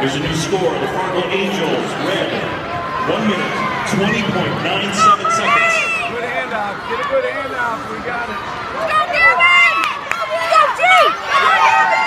There's a new score. The Fargo Angels red 1 minute 20.97 seconds. Good handoff. Get a good handoff. We got it. Go, Devin! Go, G! Go, Devin!